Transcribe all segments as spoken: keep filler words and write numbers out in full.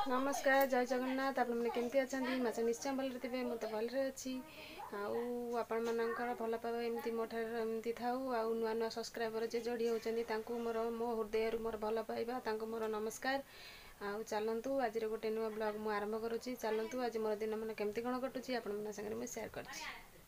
नमस्कार जय जगन्नाथ आपण मैंने केमती अच्छा मास निश्चय भलरे थे मत भलरे अच्छी आपण मानकर भल पाइबा एमती मो एमती थाऊ आ नुआ नुआ सब्सक्राइबर जे जोड़ी होती मोर मो हृदय मोर भल पाइबा मोर नमस्कार। आउ चलतु आज गोटे नुआ ब्लॉग मु आरंभ करुच्ची। चलतु आज मोर दिन मन केमती कौन कटुची आपण मन संगे मुझे शेयर कर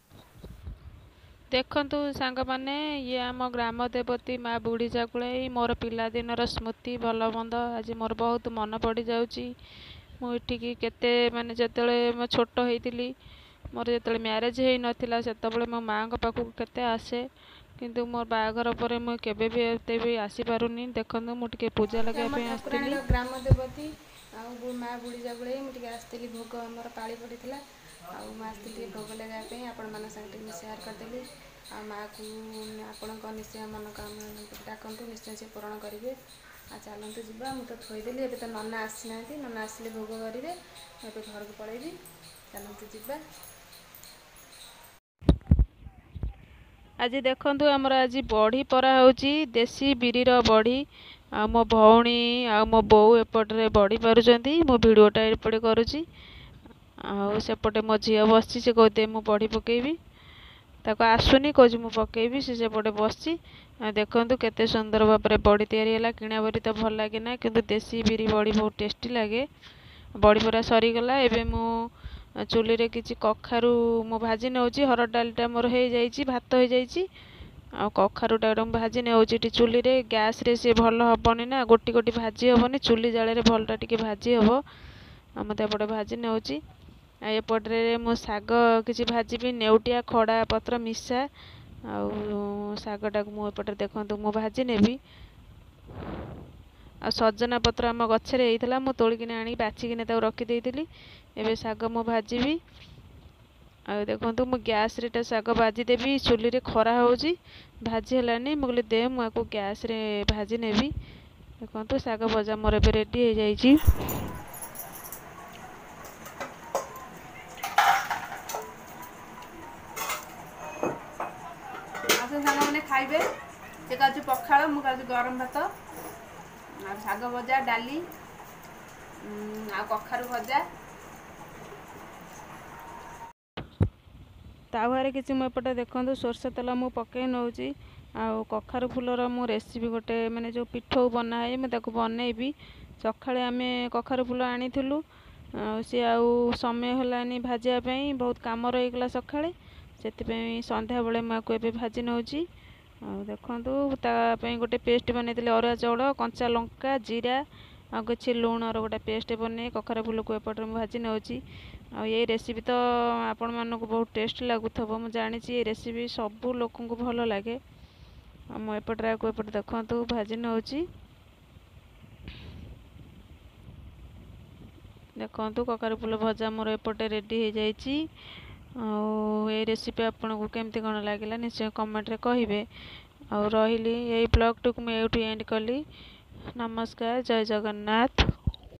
देखंतु सांग माने ये आम ग्राम देवती माँ बुढ़ी जाकुलाई मोर पिलादिनर स्मृति भल मंद आज मोर बहुत मन पड़ जाऊँगी। मुझे केते माने जतले मो छोट होइतिली मोर जतले मैरेज हो नथिला सेतबेले मो माँ पाखक केते आसे किंतु मोर बाहाघर पर मुझे केबे भी एते भी आसी पारुनी। देखंतु मु टिके पूजा लगे पे आस्तिली ग्राम देवती आउ माँ बुढ़ी जाकुलाई मुझे आस्तिली भोग आमर पाली पड़ीला आउ माँ आस्तिली भोग लगापी आपण मान संगे शेयर करदेली। आ माँ को आपण निश्चय मनोकामना डाकतु निश्चय से पूरण करेंगे। आ चलतु जा मुझे तो थोदेली एवं तो नना आसी ना नना आसिले भोग करेंगे मुझे घर को पलैबी। चलतु जा आज देखंतु हमर आज बड़ी परा होची देसी बिरीर बड़ी आ मो भौणी आ मो बोऊ एपटे बड़ी पारुचंती मो वीडियोटा एपटे करुची आ सेपटे मो झील बसची से कहते मु बड़ी पकेबी ताको आसुनी कह मु पकेबी से सेपटे बसची। देखंतु केते सुंदर भाव में बड़ी तैयारी है। किणा बड़ी तो भल लगे ना किंतु देसी बिरी बड़ी बहुत टेस्टी लगे। बड़ी पूरा सरीगला एवं मु चूली रे किछि कखारू मु भाजी नौची हरड़ डालटा मोर हो जाइए भात हो जाइए आ कखारूटा भाजी नौची चूली रे गैस रे से भल हेनी ना गोटी गोटी भाजी हेनी चूली जाले भलटा टिके भाजी हे मत एपटे भाजी नौची। एपटे मु शाग किछि भाजी नेउटिया खड़ा पत्र मिशा आउ शागटा मुझे देखो मु भाजी नेबी आ सजना पत्र आम गचरे होता मु तोलिकिन आनी बाचिकिन रखीदी एवं शाग मु भाजी आ देखो मु गैस रे शाग भाजीदेवी चूली रे खरा होची भाजी हेलानी मु कहली दे मुझे गैस रे भाजी नेबी। देखो शाग भजा मोर ए रेडी हो जाइए। मैंने खाइबे से कहूँ पखाड़ मु कहूँ गरम भात आ शाग भजा डाली आ कखारू भजा तावारे किसी मुझे देखो सोरष तेल मु पकई नौची आउ कखारू फुलर मु रेसिपी गोटे माने जो पिठो बनाए मुझे बनईबी। सकाळे आम कखारू फुल आनी सी आउ समय होलानी भाजापी बहुत कम रहीगला सकाळे से संध्या बेले मुझे भाजी नौची। देखु तापाई गोटे पेस्ट बनई अरुआ चाउल कंचा लंका जीरा आ कि लुणर गोटे पेस्ट बन कखारू फूल को एपटे भाजी नौची। आ ये रेसिपी तो आपण मानक बहुत टेस्ट लगुव मुझे जानी ये रेसिपी सबू लोक को भल लगे। मुझे को एपटे देखु भाजी नौची। देखु कखारू फूल भजा मोर एपटे रेडी हो जाइए। ये रेसिपी आपन को केमती कौन लगे निश्चय कमेंट रे कहिबे। और रही यही ब्लॉग टुक मुझे एंड कली। नमस्कार जय जगन्नाथ।